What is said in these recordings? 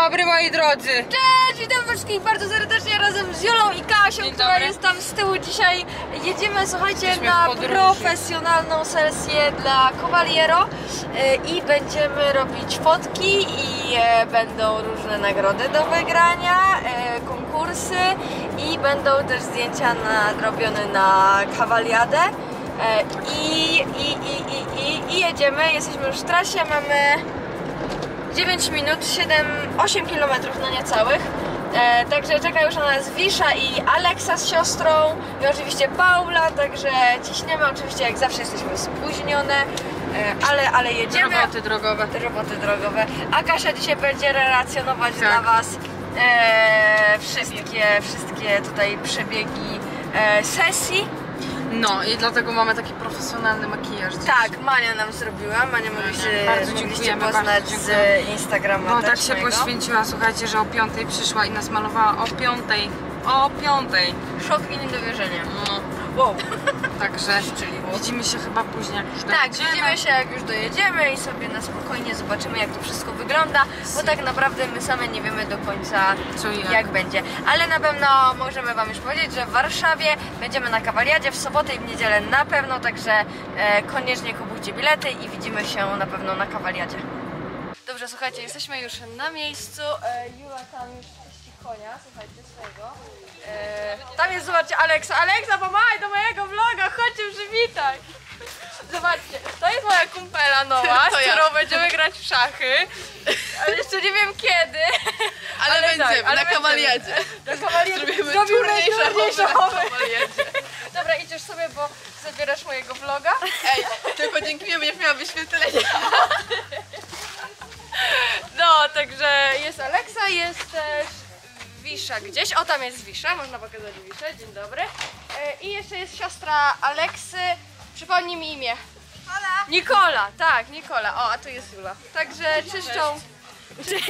dobry moi drodzy! Cześć, witam wszystkich bardzo serdecznie razem z Julą i Kasią, która jest tam z tyłu. Dzisiaj jedziemy, słuchajcie, na profesjonalną sesję dla Cavaliero i będziemy robić fotki i będą różne nagrody do wygrania, konkursy i będą też zdjęcia nadrobione na Cavaliadę. I jedziemy, jesteśmy już w trasie, mamy 9 minut, 8 km na niecałych. Także czeka już na nas Wisza i Aleksa z siostrą i oczywiście Paula, także ciśniemy, oczywiście jak zawsze jesteśmy spóźnione, ale jedziemy. Roboty drogowe. A Kasia dzisiaj będzie relacjonować dla Was wszystkie tutaj przebiegi sesji. No i dlatego mamy taki profesjonalny makijaż. Tak, Mania nam zrobiła. Mania mogliście poznać z Instagrama. No tak się poświęciła, słuchajcie, że o 5 przyszła i nas malowała o 5. O 5. Szok i niedowierzenie. No. Wow. Także widzimy się chyba później, jak już dojedziemy. Tak, widzimy się jak już dojedziemy i sobie na spokojnie zobaczymy, jak to wszystko wygląda, bo tak naprawdę my same nie wiemy do końca jak będzie. Ale na pewno możemy Wam już powiedzieć, że w Warszawie będziemy na Cavaliadzie w sobotę i w niedzielę na pewno, także koniecznie kupujcie bilety i widzimy się na pewno na Cavaliadzie. Dobrze, słuchajcie, jesteśmy już na miejscu. Jula tam już czyści konia, słuchajcie, swojego. Tam jest, zobaczcie, Aleksa. Aleksa, pomagaj do mojego vloga, chodźcie przywitać. Zobaczcie, to jest moja kumpela nowa, z którą będziemy grać w szachy. Ale jeszcze nie wiem kiedy. Ale będziemy, na Cavaliadzie. Na Cavaliadzie zrobimy turniej szachowy. Dobra, idziesz sobie, bo zabierasz mojego vloga. Ej, tylko dzięki mnie będziesz miała wyświetlenie. No, także jest Aleksa, jest też Wisza gdzieś. O, tam jest Wisza, można pokazać Wiszę, dzień dobry. I jeszcze jest siostra Aleksy, przypomnij mi imię. Nikola, tak, Nikola. O, a tu jest Jula. Także czyszczą. Cześć.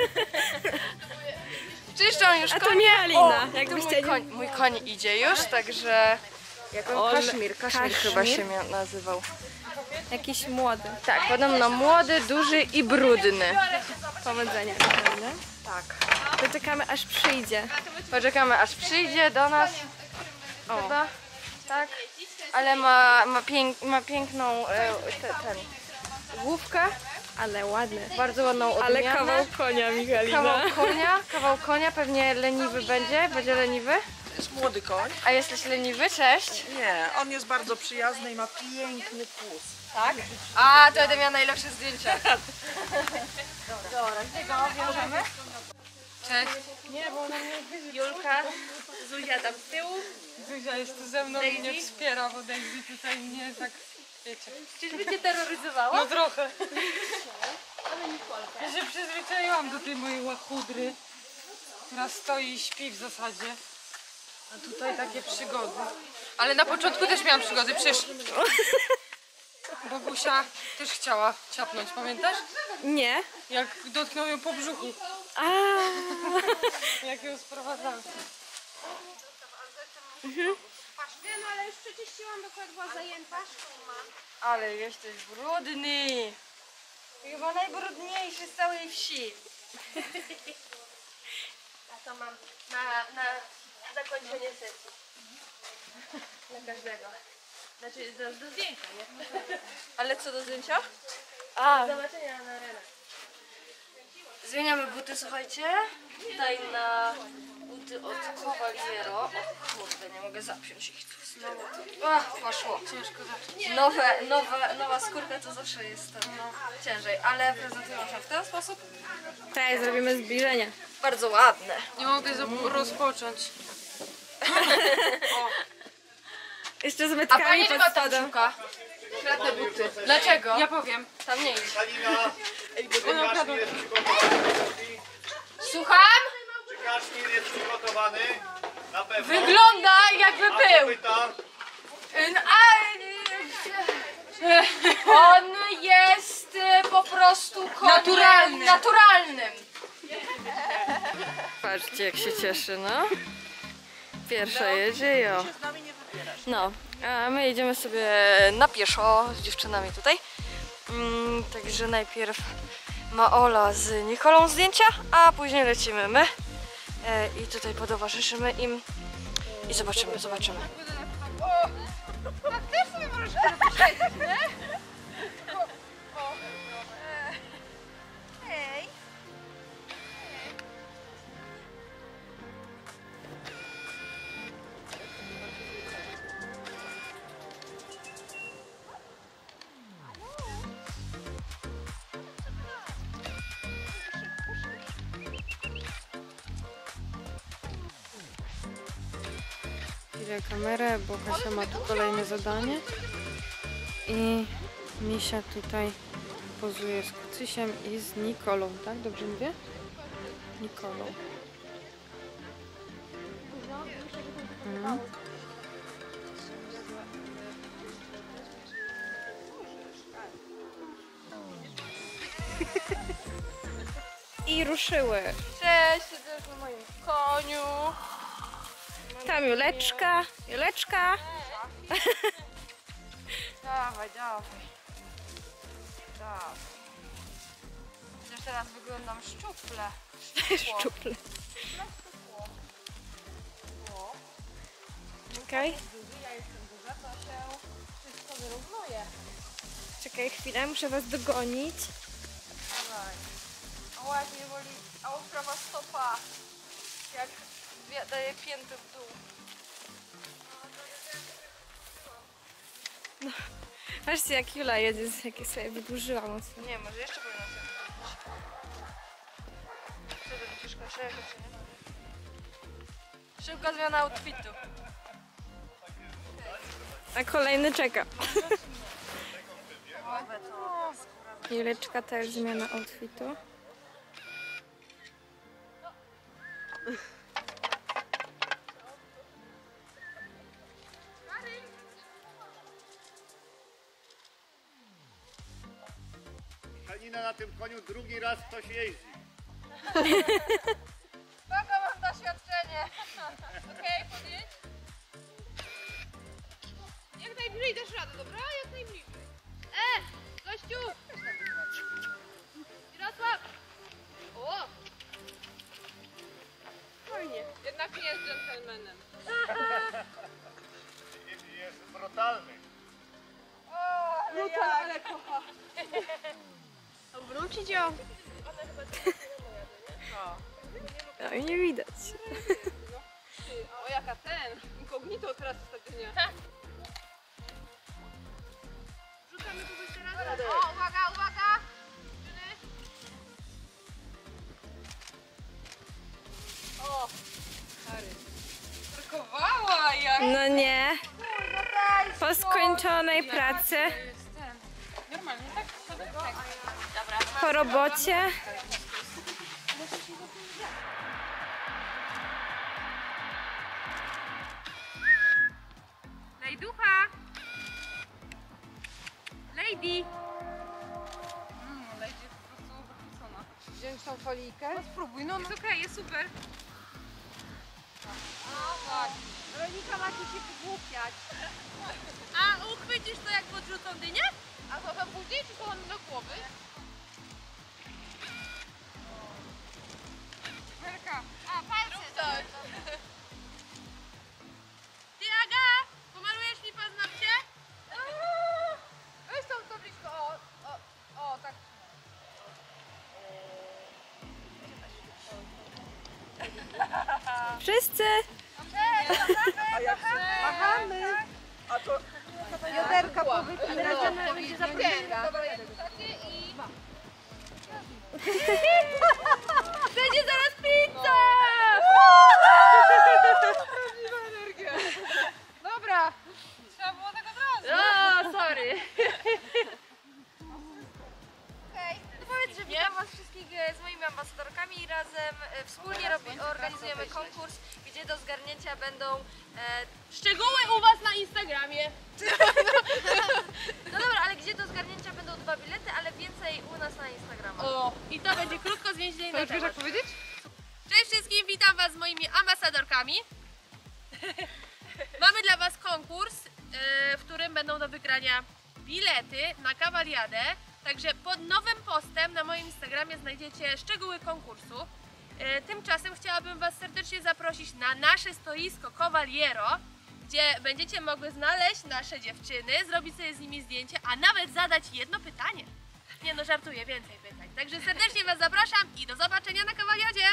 Czyszczą już konie. A to nie Alina, jakbyście mój koń idzie już, także... Jak on? Kaszmir chyba się nazywał. Jakiś młody. Tak, podobno młody, duży i brudny. Powodzenia, naprawdę. Tak. Poczekamy aż przyjdzie. Poczekamy aż przyjdzie do nas. Chyba. Tak. Ale ma piękną główkę. Ale ładny. Bardzo ładną odmianę. Ale kawał konia, Michalina. Kawał konia, pewnie leniwy będzie leniwy. To jest młody koń. A jesteś leniwy? Cześć. Nie, on jest bardzo przyjazny i ma piękny płus. Tak? A, to będę miała najlepsze zdjęcia. Dobra, gdzie go wiążemy? Cześć. Nie, bo ona mnie Julka, Zuzia tam z tyłu. Zuzia jest tu ze mną i mnie wspiera, bo Daisy tutaj mnie tak, wiecie. Czyżby cię terroryzowała? No trochę. Ja się przyzwyczaiłam do tej mojej łachudry, która stoi i śpi w zasadzie. A tutaj takie przygody. Ale na początku też miałam przygody, przecież Bogusia też chciała ciapnąć, pamiętasz? Nie. Jak dotknął ją po brzuchu. Jak ją sprowadzałam. Wiem, ale już przeczyściłam, bo była zajęta. Ale jesteś brudny. Chyba najbrudniejszy z całej wsi. A to mam na zakończenie sesji. Dla każdego. Znaczy do zdjęcia, nie? Ale co do zdjęcia? Do zobaczenia na arenę. Zmieniamy buty, słuchajcie. Tutaj na buty od Cavaliero. O kurde, nie mogę zapiąć ich tu z tyłu. Poszło. Ciężko zacząć. Nowa skórka to zawsze jest ciężej, ale prezentują się w ten sposób. Tak, zrobimy zbliżenie. Bardzo ładne. Nie mogę rozpocząć. Jeszcze z A metkami pani pod czego tam spodem. szuka? Kradnę buty. Dlaczego? Ja powiem. Tam nie idź. Czy kaszmir jest przygotowany? Słucham? Czy kaszmir jest przygotowany? Na pewno. Wygląda jakby A był. pyta? On jest po prostu koniem naturalnym. Patrzcie, jak się cieszy, no. Pierwsza jedzie, jo. No, a my jedziemy sobie na pieszo z dziewczynami tutaj. Także najpierw ma Ola z Nikolą zdjęcia, a później lecimy my i tutaj potowarzyszymy im i zobaczymy. Chwilę kamerę, bo Kasia ma tu kolejne zadanie i Misia tutaj pozuje z Kucysiem i z Nikolą, tak? Dobrze mówię? Nikolą. Mhm. I ruszyły. Cześć, siedzę na moim koniu. Tam Juleczka. Dawaj. Chociaż teraz wyglądam szczuple. Szczuple. Okej. Wszystko wyrównuje. Czekaj chwilę, muszę was dogonić. Dawaj. O, jak mnie boli. A prawa stopa. Jak daje pięty w dół. Patrzcie jak Jula jedzie, jakie sobie wydłużyła mocno. Nie, może jeszcze powinna sobie Co to ciężko przejechać, czy nie? Szybka zmiana outfitu. A kolejny czeka. Juleczka też zmiana outfitu. Halina na tym koniu drugi raz ktoś jeździ. Taka mam doświadczenie. Okej, podjedź. Jak najbliżej dasz radę, dobra? Jak najbliżej. Gościu! Mirosław! O! Fajnie. Jednak nie jest dżentelmenem. Jest brutalny. Ale kocha. Obrócić ją. No i nie widać. O, jaka ten. Inkognito teraz ostatnio. Rzucamy kogoś teraz. O, uwaga! Dziewczyny. O! Parkowała jak! No nie. Po skończonej pracy, Normalnie, tak? po robocie. Lejducha! Lady! Lejdzie po prostu wyrzucona. Wziąć tą folijkę? No spróbuj, no. Jest okej, jest super. Weronika ma ci się wygłupiać. A uchwycisz to jak podrzucą dynię? A to tam później, czy to mam do głowy? Werka. A, palce! Tak. Ty Aga! Pomalujesz mi paznokcie? Weź tą to blisko. O, tak. Wszyscy. Machamy. A to... Joderka powypina. Będzie zapięta. Będzie zaraz pizza! Dobra. Trzeba było tak od razu. O, sorry. No powiedz, że witam was wszystkich z moimi ambasadorkami i razem wspólnie organizujemy konkurs, gdzie do zgarnięcia będą szczegóły u was na Instagramie. No dobra, ale gdzie do zgarnięcia będą 2 bilety, ale więcej u nas na Instagramie. O, i to będzie krótko, zwięźle To już wiesz jak powiedzieć? Cześć wszystkim, witam was z moimi ambasadorkami. Mamy dla was konkurs, w którym będą do wygrania bilety na kawaliadę Także pod nowym postem na moim Instagramie znajdziecie szczegóły konkursu. Tymczasem chciałabym Was serdecznie zaprosić na nasze stoisko Cavaliero, gdzie będziecie mogły znaleźć nasze dziewczyny, zrobić sobie z nimi zdjęcie, a nawet zadać jedno pytanie. Nie no, żartuję, więcej pytań. Także serdecznie Was zapraszam i do zobaczenia na kawaliadzie.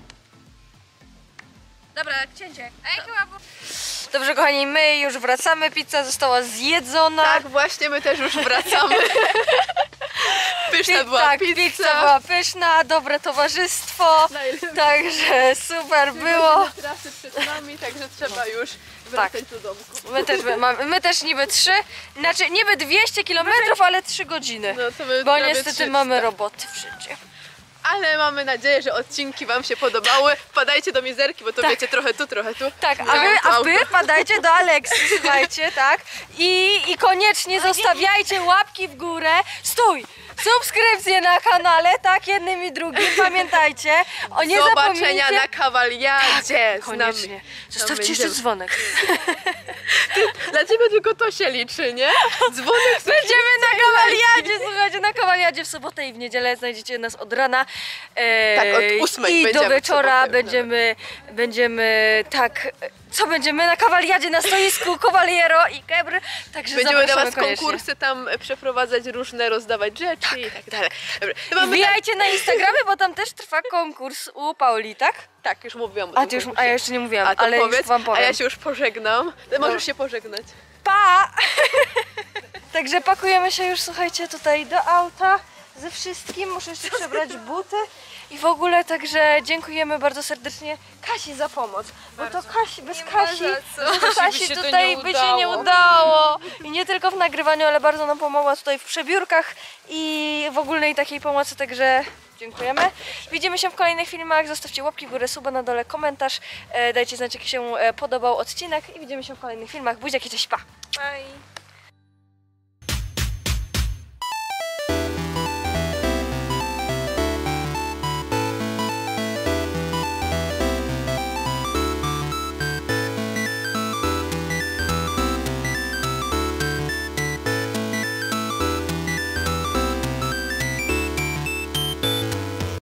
Dobra, cięcie. Ej, chyba było... Dobrze kochani, my już wracamy, pizza została zjedzona. Tak, właśnie my też już wracamy. Pyszna była tak, pizza. pizza była pyszna, dobre towarzystwo, także super było. Trasy przed nami, także trzeba już wracać do domku. My też niby 3, znaczy niby 200 km, ale 3 godziny. No to my Bo prawie niestety 300. mamy roboty wszędzie. Ale mamy nadzieję, że odcinki Wam się podobały. Wpadajcie do Mizerki, bo to wiecie, trochę tu, trochę tu. Tak, a wy wpadajcie do Aleksy, słuchajcie, tak? I koniecznie zostawiajcie łapki w górę. Stój! Subskrypcje na kanale, tak? Jednym i drugim, pamiętajcie. O nie Zobaczenia zapomnijcie. na kawaliadzie z Koniecznie. nami. Zostawcie jeszcze dzwonek. Dla Ciebie tylko to się liczy, nie? Dzwonek. Będziemy na kawaliadzie, słuchajcie, na kawaliadzie w sobotę i w niedzielę znajdziecie nas od rana. Tak, od 8 I do będziemy w wieczora sobotę będziemy, tak, co będziemy na kawaliadzie, na stoisku Cavaliero i Kebr, także Będziemy dla zapraszamy Was koniecznie. konkursy tam przeprowadzać, różne rozdawać rzeczy i tak dalej. Dobra, to mamy Wbijajcie na Instagramie, bo tam też trwa konkurs u Pauli, tak? tak, już mówiłam o tym A konkursie. ja jeszcze nie mówiłam, A to ale powiedz, już wam powiem. a ja się już pożegnam. Ty możesz się pożegnać. Pa! Także pakujemy się już, słuchajcie, tutaj do auta ze wszystkim. Muszę jeszcze przebrać buty i w ogóle, także dziękujemy bardzo serdecznie Kasi za pomoc. Bo to Kasi, bez Kasi, by się to tutaj nie by się nie udało. I nie tylko w nagrywaniu, ale bardzo nam pomogła tutaj w przebiórkach i w ogólnej takiej pomocy, także dziękujemy. Widzimy się w kolejnych filmach. Zostawcie łapki w górę, suba na dole, komentarz. Dajcie znać, jak się podobał odcinek i widzimy się w kolejnych filmach. Buziaki, cześć, pa! Bye.